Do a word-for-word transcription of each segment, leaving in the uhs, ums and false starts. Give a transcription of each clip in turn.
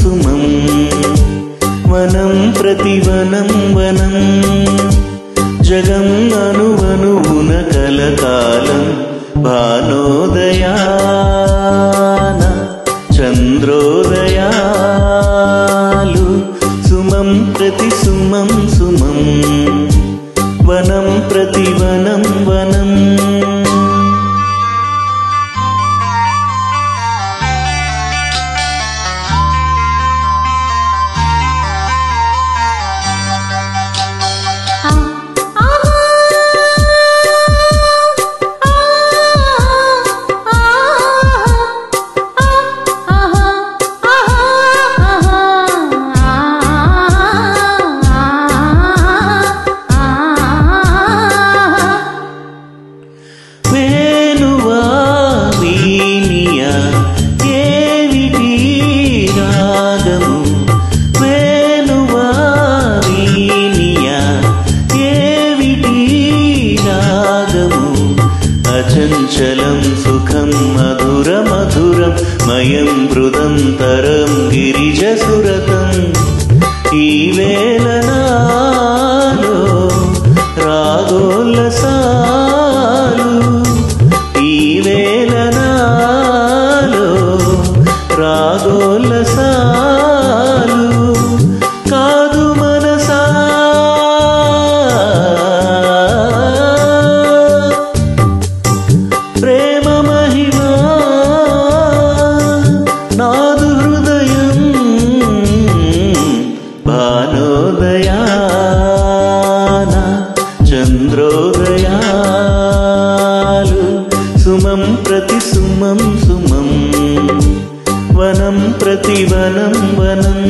सुमं वनं प्रतिवनं वनं जगं अनुवनुन कलकालं भानोदयान चन्द्रोदयालु सुमं प्रति सुमं सुमं वनं प्रतिवनं वनं चञ्चलं सुखं मधुर मधुरं मयं मृदं तरं गिरिजसुरतम् ई वेलनालो रागोल्लसालु ई वेलनालो रागोल्लसालु कादु मनसा प्रेम महिमा नादु हृदयं भानोदयान चन्द्रोदयालु सुमं प्रति सुमं सुमं वनं प्रति वनं वनं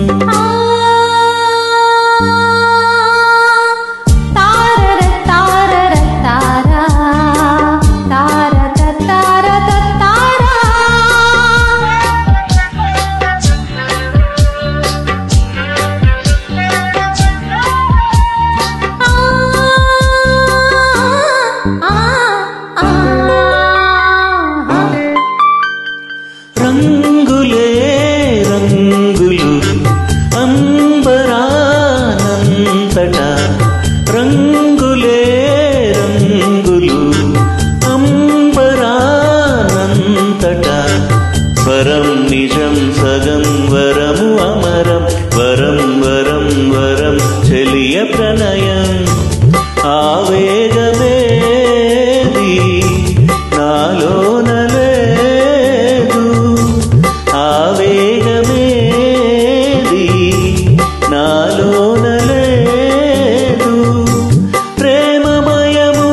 రంగులే రంగులు అంబరానంతట రంగులే రంగులు అంబరానంతట వరం నిజం సగం వరము అమరం వరం వరం వరం చెలియ ప్రణయం ఆవేగమేది నాలోన ఆవేగమేది నాలోన లేదు ప్రేమమయము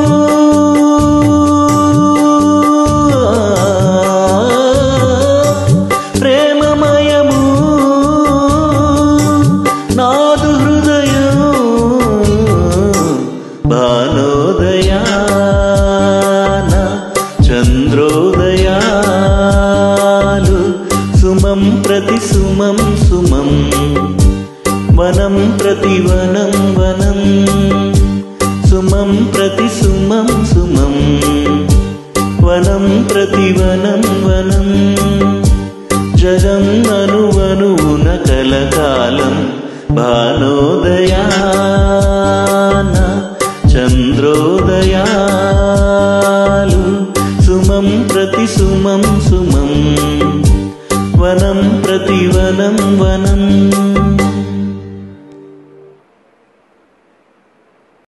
ప్రేమమయము నాదు హృదయం భానోదయాన చంద్రోదయాలు सुमं प्रति सुमं सुमं वनं प्रति वनं वनं सुमं प्रति सुमं सुमं वनं प्रति वनं वनं जगं अनुवनुन कलकालं भानोदयान चन्द्रोदया।